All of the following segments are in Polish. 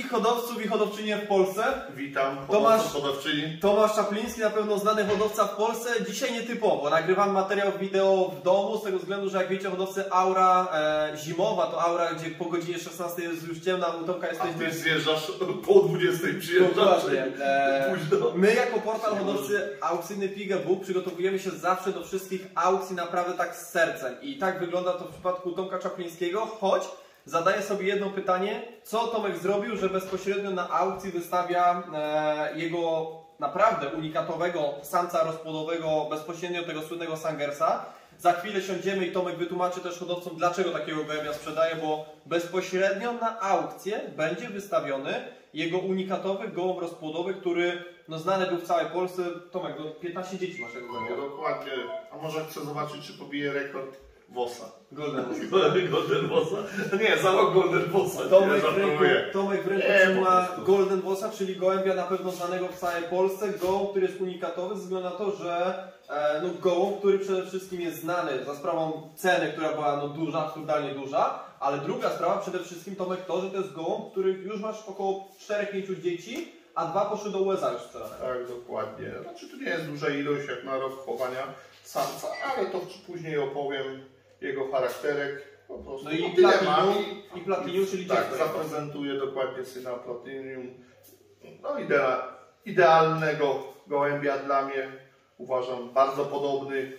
wszystkich hodowców i hodowczynie w Polsce. Witam, hodowczyni. Tomasz Czapliński, na pewno znany hodowca w Polsce. Dzisiaj nietypowo. Nagrywam materiał wideo w domu, z tego względu, że jak wiecie, hodowcy aura zimowa, to aura, gdzie po godzinie 16 jest już ciemna, u Tomka jesteśmy... A ty zjeżdżasz po 20 przyjeżdżasz. My jako portal hodowcy aukcyjny Pigebook przygotowujemy się zawsze do wszystkich aukcji naprawdę tak z sercem. I tak wygląda to w przypadku Tomka Czaplińskiego, choć zadaję sobie jedno pytanie, co Tomek zrobił, że bezpośrednio na aukcji wystawia jego naprawdę unikatowego samca rozpłodowego, bezpośrednio tego słynnego Sangersa. Za chwilę siądziemy i Tomek wytłumaczy też hodowcom, dlaczego takiego gołębia sprzedaje, bo bezpośrednio na aukcję będzie wystawiony jego unikatowy gołąb rozpłodowy, który znany był w całej Polsce. Tomek, 15 dzieci masz tego gołębia. No dokładnie. A może chcę zobaczyć, czy pobije rekord Vossa. Golden Vossa. Nie, za rok Golden Vossa. Tomek w ręku trzyma Golden Vossa, czyli gołębia na pewno znanego w całej Polsce. Gołąb, który jest unikatowy ze względu na to, że gołąb, który przede wszystkim jest znany za sprawą ceny, która była duża, absurdalnie duża, ale druga sprawa przede wszystkim, Tomek, to, że to jest gołąb, który już masz około 4-5 dzieci, a 2 poszły do USA już sprzedane. Tak, dokładnie. Znaczy to nie jest duża ilość jak na rok chowania samca, ale to później opowiem jego charakterek. Po prostu. No i Platinum, czyli tak, zaprezentuję dokładnie syna Platinum. No idealnego gołębia dla mnie. Uważam bardzo podobny,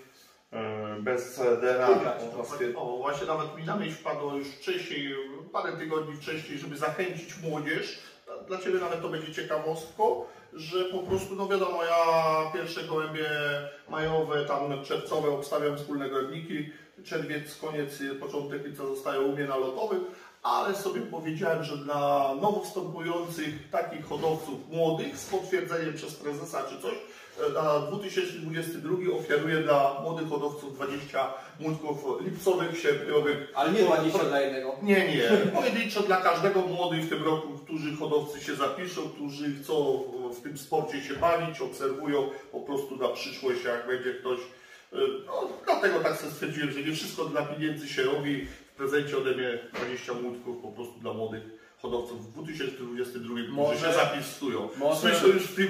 bez DNA. Właśnie nawet mi na myśl wpadło już wcześniej, parę tygodni wcześniej, żeby zachęcić młodzież. Dla Ciebie nawet to będzie ciekawostką, że po prostu, no wiadomo, ja pierwsze gołębie majowe, tam czerwcowe obstawiam wspólne gołębniki, czerwiec, koniec, początek lipca zostają u mnie na lotowych, ale sobie powiedziałem, że dla nowo wstępujących takich hodowców młodych z potwierdzeniem przez prezesa czy coś, na 2022 ofiaruję dla młodych hodowców 20 młotków lipcowych, sierpniowych. Ale nie 20 dla jednego. Nie. Pojedynczo dla każdego młodych w tym roku, którzy hodowcy się zapiszą, którzy chcą w tym sporcie się bawić, obserwują po prostu na przyszłość, jak będzie ktoś. No, dlatego tak sobie stwierdziłem, że nie wszystko dla pieniędzy się robi. W prezencie ode mnie 20 młotków po prostu dla młodych hodowców w 2022, którzy się zapisują. Słyszę już w tym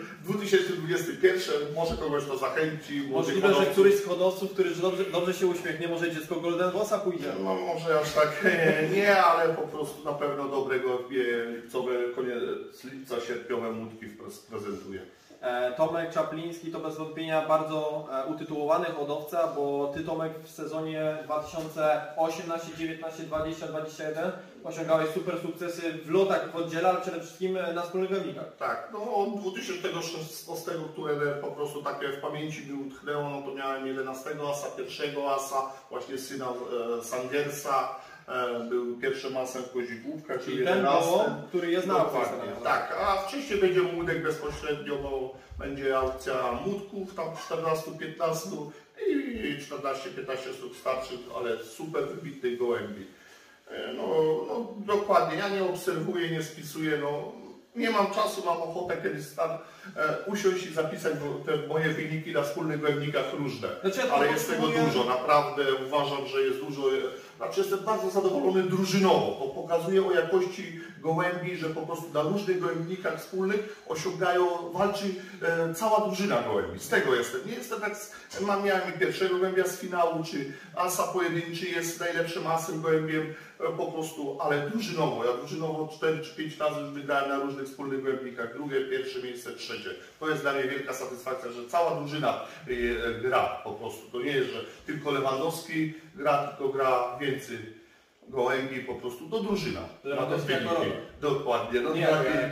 2021, może kogoś to zachęci. Możliwe, że któryś z hodowców, który dobrze się uśmiechnie, może dziecko Golden Vossa pójdzie. No może aż tak nie, ale po prostu na pewno dobrego lipcowe, koniec lipca, sierpniowe młotki prezentuje. Tomek Czapliński to bez wątpienia bardzo utytułowany hodowca, bo Ty, Tomek, w sezonie 2018, 19, 20, 21 osiągałeś super sukcesy w lotach w oddziale, ale przede wszystkim na wspólnych gołębnikach. Tak, no od 2016, które po prostu takie w pamięci mi utknęło, no to miałem 11 asa, pierwszego asa, właśnie syna Sangersa. Był pierwszym asem w Kozikówkach, czyli ten gołąb, który jest na aukcji. Tak, a wcześniej będzie młódek bezpośrednio, bo będzie aukcja młódków, tam 14-15 i 14-15 sztuk starszych, ale super wybitnych gołębi. No dokładnie, ja nie obserwuję, nie spisuję, nie mam czasu, mam ochotę kiedyś usiąść i zapisać te moje wyniki na wspólnych gołębnikach różne. Ale jest tego dużo, naprawdę uważam, że jest dużo. Znaczy jestem bardzo zadowolony drużynowo, bo pokazuje o jakości gołębi, że po prostu na różnych gołębnikach wspólnych walczy cała drużyna gołębi. Z tego jestem. Nie jestem tak, miałem pierwszego gołębia z finału, czy asa pojedynczy jest najlepszym asem gołębiem po prostu, ale drużynowo. Ja drużynowo 4 czy 5 razy już wygrałem na różnych wspólnych gołębnikach. Drugie, pierwsze miejsce, trzecie. To jest dla mnie wielka satysfakcja, że cała drużyna gra po prostu. To nie jest, że tylko Lewandowski gra, tylko gra więcej gołębi po prostu. To drużyna. Lewandowski jak dokładnie. Nie.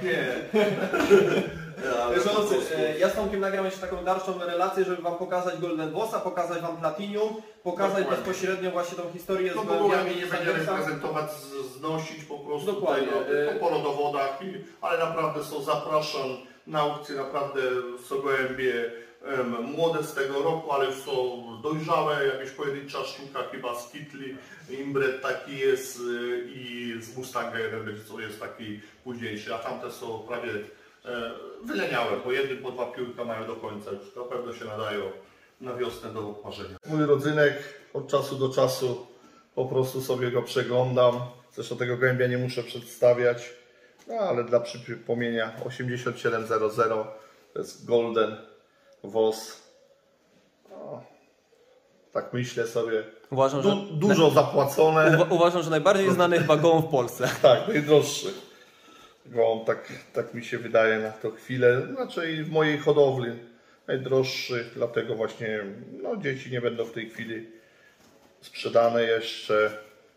Ja z Tomkiem nagram jeszcze taką dalszą relację, żeby Wam pokazać Golden Vossa, pokazać Wam Platinum, pokazać bezpośrednio właśnie tą historię z gołębiami. Nie będziemy prezentować, znosić po prostu po rodowodach, ale naprawdę zapraszam na aukcję, naprawdę są gołębie młode z tego roku, ale już są dojrzałe, jakieś pojedyncza sztuka chyba z Kitli, Imbred taki jest i z Mustanga jeden, co jest taki późniejszy, a tamte są prawie wyleniałe, po jednym, po 2 piórka mają do końca, już na pewno się nadają na wiosnę do parzenia. Mój rodzynek od czasu do czasu po prostu sobie go przeglądam, zresztą tego gołębia nie muszę przedstawiać. No, ale dla przypomnienia 8700 to jest Golden Voss. No, tak myślę sobie. Uważam, że Dużo zapłacone. Uważam, że najbardziej znany chyba gołąb w Polsce. Tak, najdroższy. Gołąb, tak mi się wydaje na tą chwilę. Znaczy w mojej hodowli najdroższy, dlatego właśnie no, dzieci nie będą w tej chwili sprzedane jeszcze.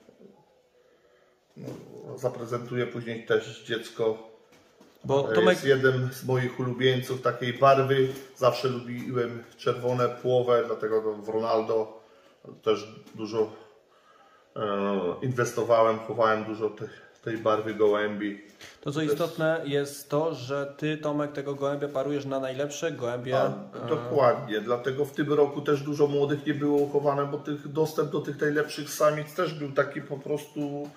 No, zaprezentuję później też dziecko. Bo To Tomek... jest jeden z moich ulubieńców takiej barwy. Zawsze lubiłem czerwone płowe, dlatego w Ronaldo też dużo inwestowałem, chowałem dużo tej barwy gołębi. To co istotne jest to, że Ty, Tomek, tego gołębia parujesz na najlepsze gołębie. Dokładnie, dlatego w tym roku też dużo młodych nie było uchowane, bo dostęp do tych najlepszych samic też był taki po prostu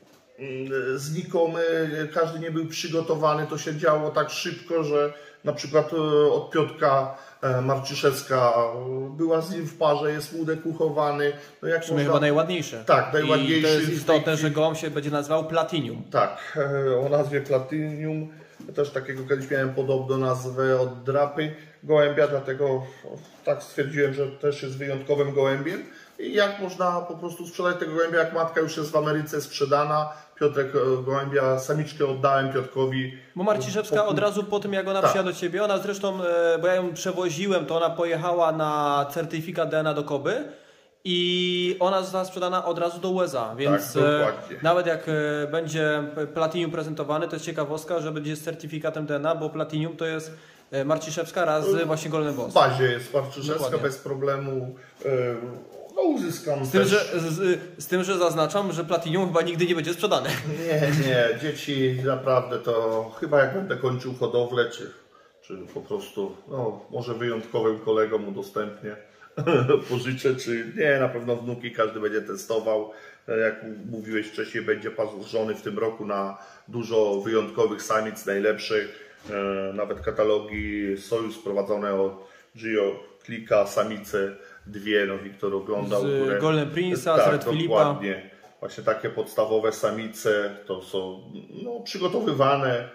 znikomy, każdy nie był przygotowany, to się działo tak szybko, że na przykład od Piotrka Marciszewska była z nim w parze, jest młodek uchowany. No jak w sumie chyba najładniejsze. Tak, najładniejszy. I to jest istotne, że gołąb się będzie nazywał Platinum. Tak, o nazwie Platinum. Też takiego kiedyś miałem podobną nazwę od drapy gołębia, dlatego tak stwierdziłem, że też jest wyjątkowym gołębiem. I jak można po prostu sprzedać tego gołębia, jak matka już jest w Ameryce sprzedana. Piotrek gołębia, samiczkę oddałem Piotrkowi. Bo Marciszewska od razu po tym, jak ona przyjechała do Ciebie, ona zresztą, bo ja ją przewoziłem, to ona pojechała na certyfikat DNA do Koby i ona została sprzedana od razu do USA, więc tak, nawet jak będzie Platinum prezentowany, to jest ciekawostka, że będzie z certyfikatem DNA, bo Platinum to jest Marciszewska razy właśnie Golden Voss. W bazie jest Marciszewska bez problemu. No uzyskam z tym, że zaznaczam, że Platinum chyba nigdy nie będzie sprzedane. Nie, dzieci naprawdę to chyba jak będę kończył hodowlę, czy po prostu, no może wyjątkowym kolegom udostępnię, pożyczę, czy nie, na pewno wnuki każdy będzie testował. Jak mówiłeś wcześniej, będzie parzony w tym roku na dużo wyjątkowych samic, najlepszych. Nawet katalogi Sojus prowadzone od Gio Klika, samice dwie, no Wiktor oglądał. Z Golden Prince'a, z Red Filipa. Dokładnie. Właśnie takie podstawowe samice to są no, przygotowywane,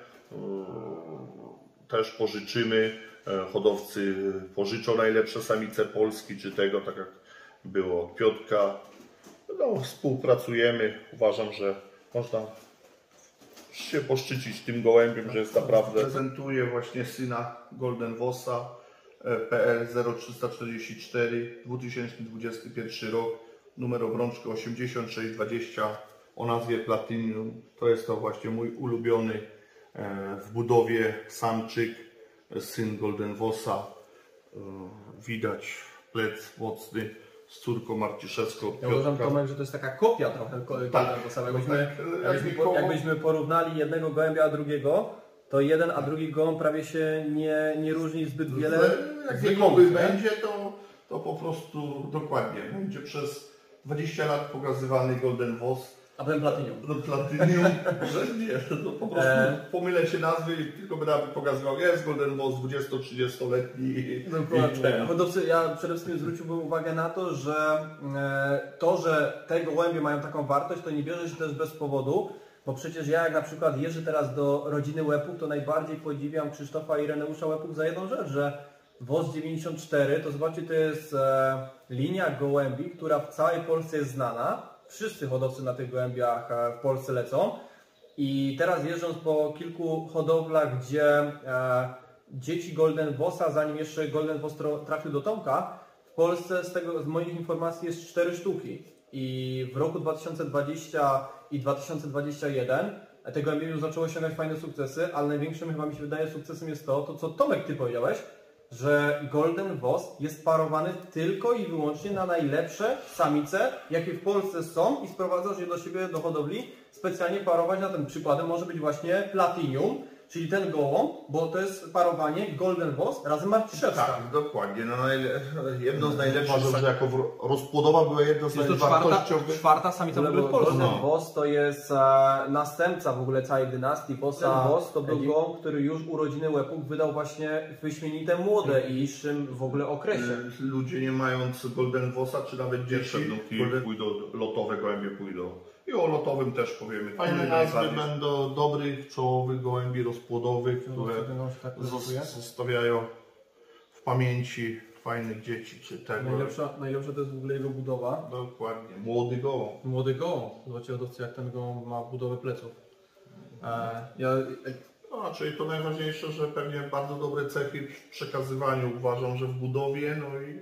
też pożyczymy. Hodowcy pożyczą najlepsze samice Polski, czy tego, tak jak było od Piotrka. No, współpracujemy. Uważam, że można się poszczycić tym gołębiem, że jest naprawdę... Prezentuję właśnie syna Golden Vossa PL 0344 2021 rok, numer obrączki 8620 o nazwie Platinum. To jest to właśnie mój ulubiony w budowie samczyk, syn Golden Vossa. Widać plec mocny z córką Marciszewską. Ja uważam, Tomek, że to jest taka kopia trochę Golden Vossa. Jakbyśmy porównali jednego gołębia a drugiego, to jeden a drugi gołąb prawie się nie różni zbyt wiele. Jak wiekowy będzie, to po prostu dokładnie. Będzie przez 20 lat pokazywany Golden Voss. A potem Platinum. No Platinum, że nie, to po prostu pomylę się nazwy i tylko będę pokazywał, jest Golden Voss 20-30-letni. Dokładnie. Hodowcy, ja przede wszystkim zwróciłbym uwagę na to, że te gołębie mają taką wartość, to nie bierze się też bez powodu, bo przecież ja jak na przykład jeżdżę teraz do rodziny Łepów, to najbardziej podziwiam Krzysztofa i Ireneusza Łepów za jedną rzecz, że Voss 94, to zobaczcie, to jest linia gołębi, która w całej Polsce jest znana. Wszyscy hodowcy na tych gołębiach w Polsce lecą i teraz jeżdżąc po kilku hodowlach, gdzie dzieci Golden Vossa, zanim jeszcze Golden Voss trafił do Tomka, w Polsce z moich informacji jest 4 sztuki i w roku 2020 i 2021 te gołębie już zaczęło osiągać fajne sukcesy, ale największym chyba mi się wydaje sukcesem jest to co Tomek Ty powiedziałeś, że Golden Voss jest parowany tylko i wyłącznie na najlepsze samice, jakie w Polsce są i sprowadzasz je do siebie do hodowli, specjalnie parować na ten. Przykładem może być właśnie Platinum, czyli ten gołąb, bo to jest parowanie Golden Voss razem Marciszewska. Tak, dokładnie. No, jedno z najlepszych, że jako rozpłodowa była jedno z Jest to czwarta samica w ogóle w Polsce. Golden Voss to jest następca w ogóle całej dynastii Vossa. Voss to był gołąb, który już urodziny łepuk wydał właśnie wyśmienite młode i w czym w ogóle okresie. Ludzie nie mając Golden Vossa, czy nawet dzieci pójdą, lotowe gołębie pójdą. I o lotowym też powiemy. Fajne nazwy będą dobrych, czołowych gołębi rozpłodowych, które zostawiają w pamięci fajnych dzieci. Czy tego. Najlepsza to jest w ogóle jego budowa. Dokładnie. Młody gołąb. Młody gołąb. Zobaczcie hodowcy, jak ten gołąb ma budowę pleców. No, czyli to najważniejsze, że pewnie bardzo dobre cechy w przekazywaniu uważam, że w budowie, no i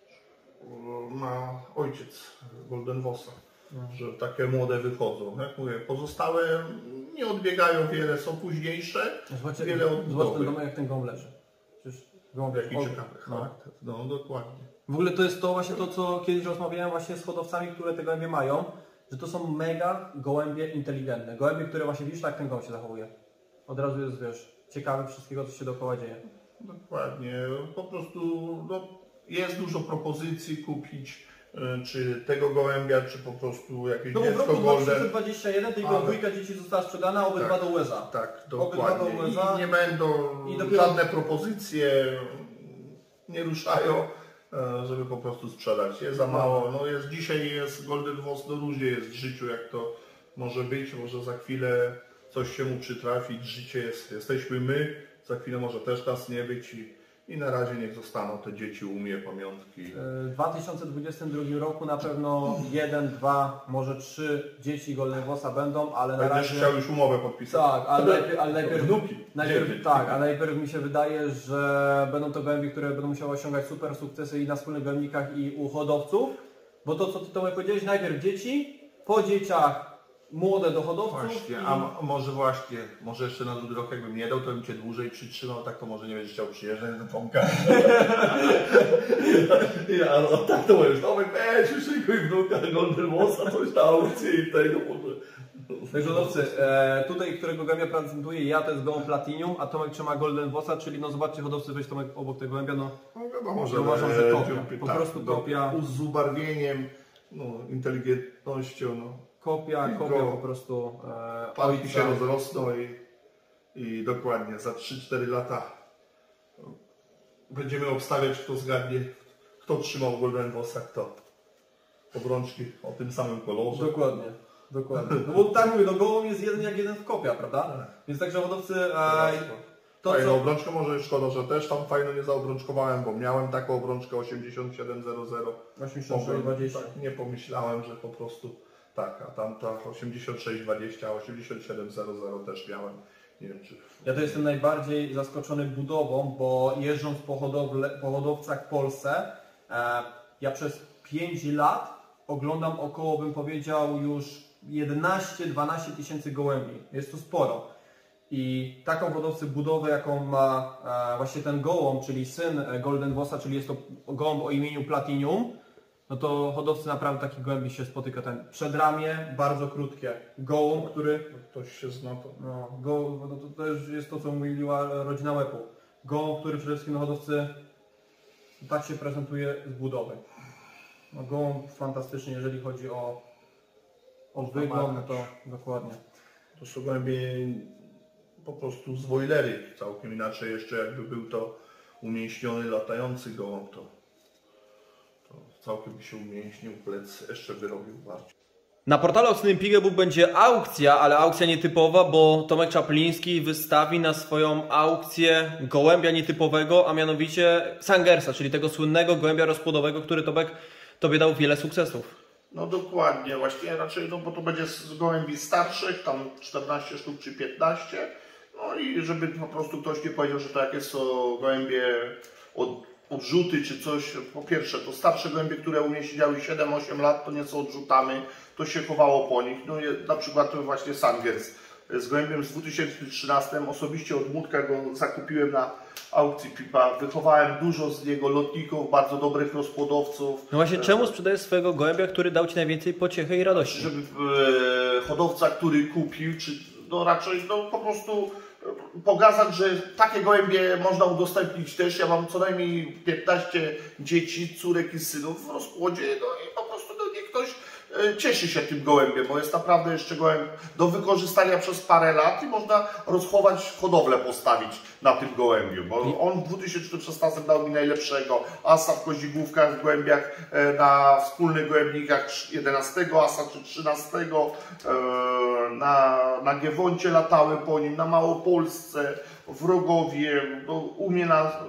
ma ojciec Golden Vossa. Że takie młode wychodzą. Jak mówię, pozostałe nie odbiegają wiele, są późniejsze, wiele odbudowy. Zobacz ten domek, jak ten gołąb leży. Gołąb jaki ciekawy. No dokładnie. W ogóle to jest to właśnie to, co kiedyś rozmawiałem właśnie z hodowcami, które te gołębie mają, że to są mega gołębie inteligentne. Gołębie, które właśnie widzisz, jak ten gołąb się zachowuje. Od razu jest, wiesz, ciekawy wszystkiego, co się dookoła dzieje. Dokładnie. Po prostu no, jest dużo propozycji kupić. Czy tego gołębia, czy po prostu jakieś dziecko golden. No w roku 2021 tylko dwójka dzieci została sprzedana, obydwa do USA. Tak, dokładnie. I nie będą żadne propozycje, nie ruszają, żeby po prostu sprzedać. Jest za mało. No jest, dzisiaj jest Golden Voss, no różnie jest w życiu, jak to może być. Może za chwilę coś się mu przytrafić. Życie jest, jesteśmy my, za chwilę może też nas nie być. I na razie niech zostaną te dzieci u mnie, pamiątki. W 2022 roku na pewno 1, 2, może 3 dzieci Golden Vossa będą, ale na razie... chciał już umowę podpisać. Tak, ale najpierw mi się wydaje, że będą to gołębie, które będą musiały osiągać super sukcesy i na wspólnych gołębnikach i u hodowców. Bo to, co Ty Tomek powiedziałeś, najpierw dzieci, po dzieciach młode do hodowców. Właśnie, może jeszcze na drugi rok jakbym nie dał, to bym Cię dłużej przytrzymał, tak to może nie będziesz chciał przyjeżdżać do Tomka. No tak to mówisz, Tomek, już szykuj wnuka Golden Vossa, coś na aukcji i tego może. Także hodowcy, tutaj, którego gołębia prezentuję ja, to jest gołąb Platinum, a Tomek trzyma Golden Vossa, czyli no zobaczcie hodowcy, weź Tomek obok tego gołębia, no wiadomo, że uważam, że kopia, po prostu kopia. Z ubarwieniem, no, inteligentnością, no. Kopia po prostu Pałki się rozrosną i dokładnie za 3-4 lata będziemy obstawiać, kto zgadnie, kto trzymał Golden Vossa, kto obrączki o tym samym kolorze. Dokładnie. No bo tak mówię, no gołąb jest jeden jak jeden w kopia, prawda? Więc także hodowcy... Fajną obrączkę, może szkoda, że też tam fajno nie zaobrączkowałem, bo miałem taką obrączkę 8700. 8620. Tak, nie pomyślałem, że po prostu tak, a tamta 8620, 8700 też miałem. Nie wiem, czy... Ja to jestem najbardziej zaskoczony budową, bo jeżdżąc po hodowcach w Polsce, ja przez 5 lat oglądam około, bym powiedział, już 11-12 tysięcy gołębi. Jest to sporo. I taką hodowcę budowę, jaką ma właśnie ten gołąb, czyli syn Golden Vossa, czyli jest to gołąb o imieniu Platinum, no to hodowcy naprawdę takich gołębi się spotyka. Ten przedramię, bardzo krótkie. Gołąb, który... Ktoś się zna to. No, to już jest to, co mówiła rodzina łepu. Gołąb, który przede wszystkim hodowcy tak się prezentuje z budowy. No, gołąb fantastyczny, jeżeli chodzi o wygląd, to dokładnie. To są gołębie po prostu z wojlery, całkiem inaczej jeszcze jakby był to umięśniony, latający gołąb, to całkiem by się umięśnił, plec jeszcze wyrobił bardziej. Na portalu aukcyjnym Pigaboo będzie aukcja, ale aukcja nietypowa, bo Tomek Czapliński wystawi na swoją aukcję gołębia nietypowego, a mianowicie Sangersa, czyli tego słynnego gołębia rozpłodowego, który Tomek Tobie dał wiele sukcesów. No dokładnie, właściwie raczej, no bo to będzie z gołębi starszych, tam 14 sztuk czy 15. No i żeby po prostu ktoś nie powiedział, że to jakieś są gołębie odrzuty czy coś. Po pierwsze, to starsze gołębie, które u mnie siedziały 7-8 lat, to nie są odrzutami, to się chowało po nich. No na przykład to właśnie Sangers z gołębiem z 2013, osobiście od Młódka go zakupiłem na aukcji Pipa. Wychowałem dużo z niego lotników, bardzo dobrych rozpłodowców. No właśnie, czemu sprzedajesz swojego gołębia, który dał Ci najwięcej pociechy i radości? Żeby hodowca, który kupił, czy no raczej no po prostu pokazać, że takie gołębie można udostępnić też. Ja mam co najmniej 15 dzieci, córek i synów w rozpłodzie, no i po prostu niech ktoś cieszy się tym gołębiem, bo jest naprawdę jeszcze gołęb do wykorzystania przez parę lat i można rozchować, hodowlę postawić na tym gołębiu, bo on w 2016 dał mi najlepszego asa w kozigłówkach, w gołębiach na wspólnych gołębnikach 11 asa czy 13, na Giewoncie latałem po nim, na Małopolsce, w Rogowie, no, u mnie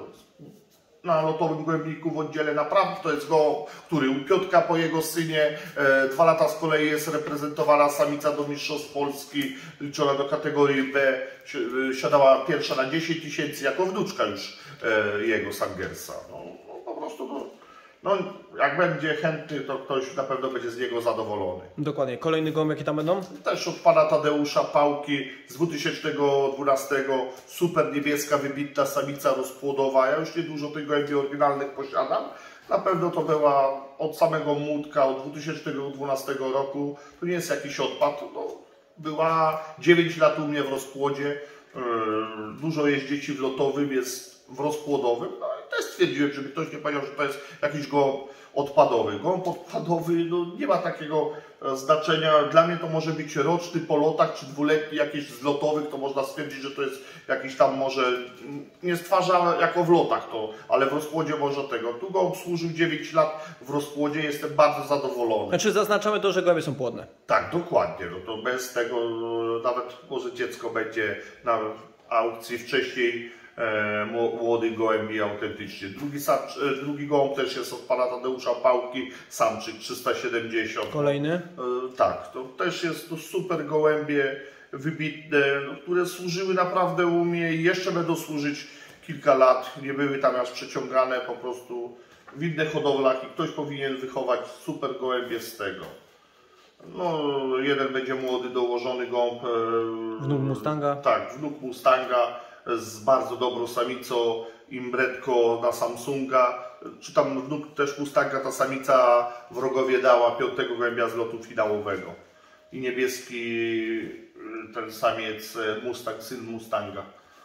na lotowym gołębniku w oddziale naprawdę to jest gołąb, który u Piotrka po jego synie 2 lata z kolei jest reprezentowana samica do mistrzostw Polski, liczona do kategorii B, siadała pierwsza na 10 000 jako wnuczka już jego Sangersa. No, po prostu jak będzie chętny, to ktoś na pewno będzie z niego zadowolony. Dokładnie. Kolejny gołąb jakie tam będą? Też od pana Tadeusza Pałki z 2012, super niebieska, wybitna samica rozpłodowa. Ja już niedużo tych gołębi oryginalnych posiadam. Na pewno to była od samego młódka, od 2012 roku. To nie jest jakiś odpad. No, była 9 lat u mnie w rozpłodzie. Dużo jest dzieci w lotowym, jest w rozpłodowym. No i też stwierdziłem, żeby ktoś nie powiedział, że to jest jakiś gołąb odpadowy. Gołąb odpadowy no, nie ma takiego znaczenia. Dla mnie to może być roczny po lotach, czy dwuletni jakiś z lotowych, to można stwierdzić, że to jest jakiś tam może, nie stwarza jako w lotach to, ale w rozpłodzie może tego. Tu gołąb służył 9 lat w rozpłodzie, jestem bardzo zadowolony. Znaczy zaznaczamy to, że gołębie są płodne. Tak, dokładnie. No to bez tego nawet może dziecko będzie na aukcji wcześniej młody gołębi autentycznie. Drugi gołąb też jest od pana Tadeusza Pałki, samczyk 370. Kolejny? Tak, to też jest to super gołębie wybitne, które służyły naprawdę u mnie i jeszcze będą służyć kilka lat. Nie były tam aż przeciągane po prostu w innych hodowlach i ktoś powinien wychować super gołębie z tego. No, jeden będzie młody, dołożony gołąb. Wnuk Mustanga? Tak, wnuk Mustanga z bardzo dobrą samicą, imbretko na Samsunga. Czy tam wnuk też Mustanga, ta samica w Rogowie dała 5 gołębia z lotu finałowego. I niebieski ten samiec Mustang, syn Mustanga.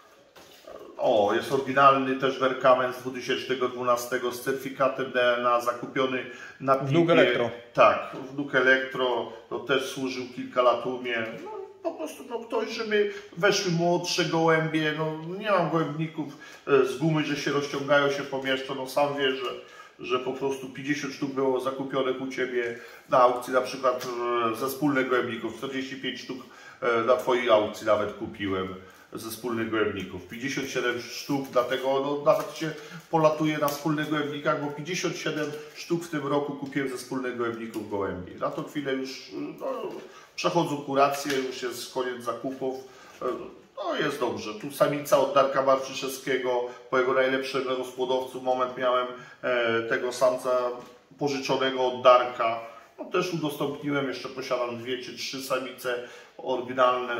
O, jest oryginalny też Werkamen z 2012 z certyfikatem DNA, zakupiony na piwie. Wnuk Elektro. Tak, wnuk Elektro, to też służył kilka lat u mnie. No, po prostu ktoś, żeby weszły młodsze gołębie, no nie mam gołębników z gumy, że się rozciągają, się pomieszczą, no sam wiesz, że po prostu 50 sztuk było zakupionych u Ciebie na aukcji, na przykład ze wspólnych gołębników, 45 sztuk na Twojej aukcji nawet kupiłem ze wspólnych gołębników, 57 sztuk, dlatego no, nawet się polatuje na wspólnych gołębnikach, bo 57 sztuk w tym roku kupiłem ze wspólnych gołębników gołębi. Na tą chwilę już no, przechodzą kuracje, już jest koniec zakupów. No jest dobrze. Tu samica od Darka Marczyszewskiego, po jego najlepszym rozpłodowcu moment miałem tego samca pożyczonego od Darka. No, też udostępniłem, jeszcze posiadam 2 czy 3 samice oryginalne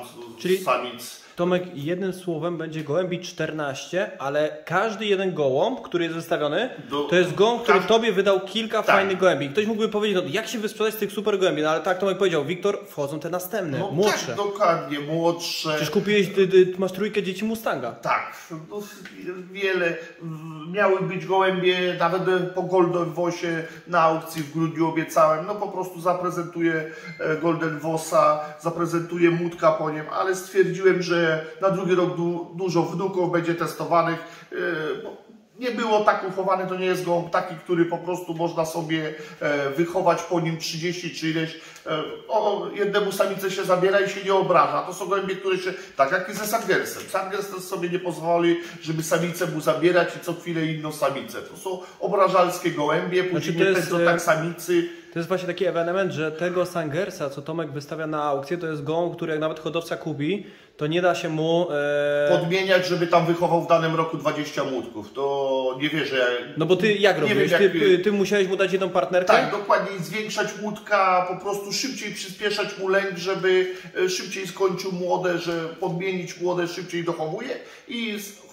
samic. Tomek, jednym słowem będzie gołębi 14, ale każdy jeden gołąb, który jest wystawiony, to jest gołąb, który Tobie wydał kilka fajnych gołębi. Ktoś mógłby powiedzieć, no, jak się wysprzedać z tych super gołębi, no ale tak Tomek powiedział, Wiktor, wchodzą te następne, no, młodsze. Tak, dokładnie, młodsze. Przecież kupiłeś, masz 3 dzieci Mustanga. Tak, no, wiele. Miały być gołębie, nawet po Golden Vosie na aukcji w grudniu obiecałem, no po prostu zaprezentuję Golden Vosa, zaprezentuję Młódka po nim, ale stwierdziłem, że na drugi rok dużo wnuków będzie testowanych. Nie było tak uchowany, to nie jest gołąb taki, który po prostu można sobie wychować po nim 30 czy ileś. Jednemu samicy się zabiera i się nie obraża. To są gołębie, które się, tak jak i ze Sangersem. Sangers też sobie nie pozwoli, żeby samicę mu zabierać i co chwilę inną samicę. To są obrażalskie gołębie, później nie pędzą tak samicy. To jest właśnie taki ewenement, że tego Sangersa, co Tomek wystawia na aukcję, to jest gołąb, który jak nawet hodowca kupi, to nie da się mu podmieniać, żeby tam wychował w danym roku 20 młódków. To nie wierzę. No bo ty jak robisz? Ty musiałeś mu dać jedną partnerkę? Tak, dokładnie. Zwiększać młódka, po prostu szybciej przyspieszać mu lęk, żeby szybciej skończył młode, że podmienić młode szybciej dochowuje i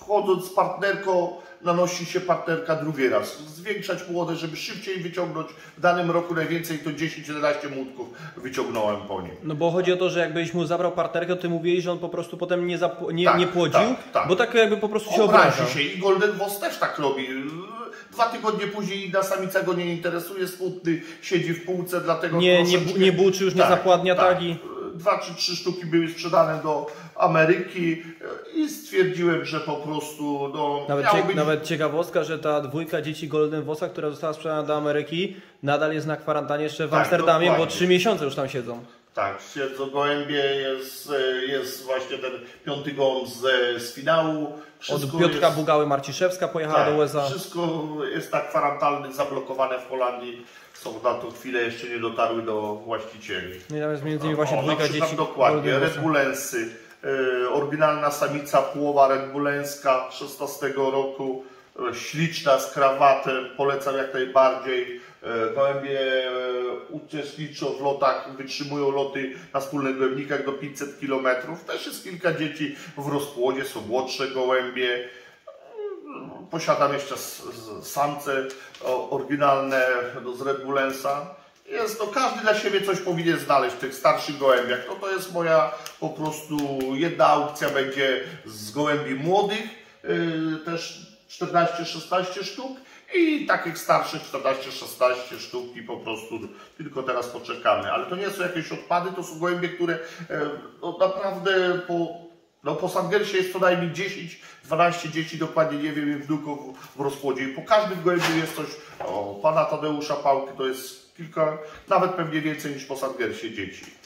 wchodząc z partnerką, nanosi się partnerka drugi raz. Zwiększać młode, żeby szybciej wyciągnąć. W danym roku najwięcej to 10-11 młotków wyciągnąłem po nim. No bo chodzi o to, że jakbyś mu zabrał partnerkę, to ty mówiłeś, że on po prostu potem nie płodził, tak. bo tak jakby po prostu się obrazi obrażał. się i Golden Voss też tak robi. 2 tygodnie później inna samica go nie interesuje, smutny, siedzi w półce, dlatego nie buczy, już nie zapładnia, tak? I 2 czy 3 sztuki były sprzedane do Ameryki i stwierdziłem, że po prostu no, nawet ciekawostka, że ta dwójka dzieci Golden Vossa, która została sprzedana do Ameryki, nadal jest na kwarantannie jeszcze w Amsterdamie, dokładnie. bo 3 miesiące już tam siedzą. Tak, siedzą gołębie, jest właśnie ten 5. gołąb z finału. Od Piotrka Bugały Marciszewska pojechała do USA. Wszystko jest tak kwarantanny, zablokowane w Holandii. Są na tą chwilę jeszcze nie dotarły do właścicieli. No i tam jest między innymi właśnie dwójka dzieci. Dokładnie, Red Bullensy. Oryginalna samica płowa Red Bullenska 16 roku. Śliczna, z krawatem, polecam jak najbardziej. Gołębie uczestniczą w lotach, wytrzymują loty na wspólnych gołębnikach do 500 km. Też jest kilka dzieci w rozpłodzie, są młodsze gołębie. Posiadam jeszcze samce oryginalne z Red Bullensa. Każdy dla siebie coś powinien znaleźć w tych starszych gołębiach. To jest moja po prostu jedna aukcja będzie z gołębi młodych, też 14-16 sztuk i takich starszych 14-16 sztuk i po prostu tylko teraz poczekamy. Ale to nie są jakieś odpady, to są gołębie, które no, naprawdę po Sandgersie jest co najmniej 10-12 dzieci, dokładnie nie wiem, wnuków w rozpłodzie. I po każdym gołębiu jest coś, pana Tadeusza Pałki to jest kilka, nawet pewnie więcej niż po Sandgersie dzieci.